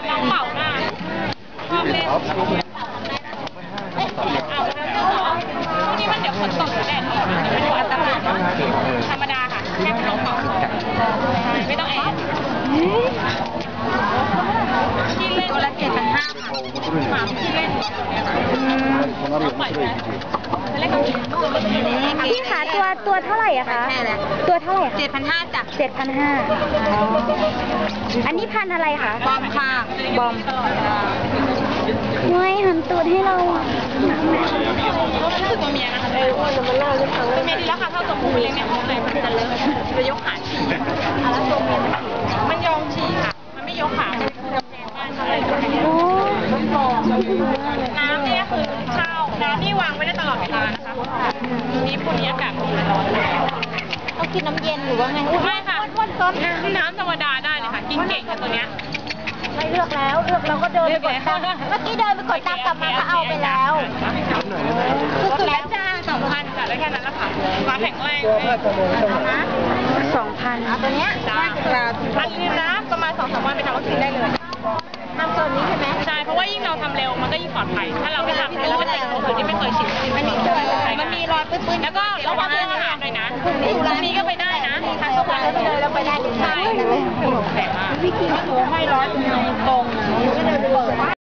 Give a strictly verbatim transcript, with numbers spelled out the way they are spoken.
น้องเป่าหน้าชอบเล่นเอาแล้วเรื่องเหรอพวกนี้มันเดี๋ยวฝนตกแดดออกมันจะเป็นอันตรายธรรมดาค่ะแค่เป็นน้องเป่าไม่ต้องแอบที่เล่นตัวละเจ็ดพันห้าหมาที่เล่นปล่อยไปพี่คะตัวตัวเท่าไหร่อะคะตัวเท่าไหร่เจ็ดพันห้าจ้ะเจ็ดพันห้าอันนี้พันอะไรคะบอมค่ะบอมไม่หันตูดให้เรารู้สึกว่าเมียนะคะเลยว่าจะมาเล่าให้ฟังเมียดีแล้วค่ะเท่าตัวมูเล็กเนี่ยเลยมันจะเลิกจะยกขาฉี่แล้วตัวเมียมันยองฉี่ค่ะมันไม่ยกขาโอ้น้ำเนี่ยคือข้าวน้ำนี่วางไว้ได้ตลอดเวลานะคะนี่พวกนี้อากาศมันร้อนต้องกินน้ำเย็นหรือว่าไงไม่ค่ะน้ำธรรมดาได้เลยค่ะกินเก่งค่ะตัวเนี้ยไม่เลือกแล้วเลือกเราก็เดินไปกดตังค์เมื่อกี้เดินไปกดตังค์กลับมาก็เอาไปแล้วสุดแล้วจ้าสองพันจ้ะได้แค่นั้นละค่ะมาแข็งแรงนะสองพันตัวเนี้ยจ้าพันนึงนะประมาณสองสามวันไปทำวัคซีนได้เลยทำตัวนี้ใช่ไหมใช่เพราะว่ายิ่งเราทำเร็วมันก็ยิ่งปลอดภัยถ้าเราไม่ทำเราก็จะเป็นคนที่ไม่เคยฉีดมันมีตัวมันมีรอยปื้นๆแล้วก็ระวังเรื่องอาหารด้วยนะพรุ่งนี้ก็ไปได้นะทานทุกวันแล้วไปเลยเราไปได้ใช่แต่มากพี่กินไม่ร้อยตรงนะก็เดินไปเปิด